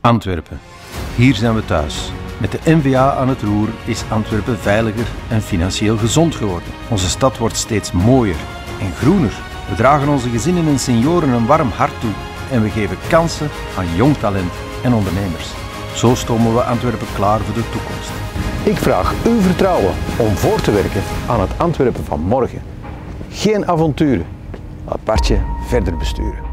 Antwerpen. Hier zijn we thuis. Met de N-VA aan het roer is Antwerpen veiliger en financieel gezond geworden. Onze stad wordt steeds mooier en groener. We dragen onze gezinnen en senioren een warm hart toe en we geven kansen aan jong talent en ondernemers. Zo stomen we Antwerpen klaar voor de toekomst. Ik vraag uw vertrouwen om voor te werken aan het Antwerpen van morgen. Geen avonturen, laat Bartje verder besturen.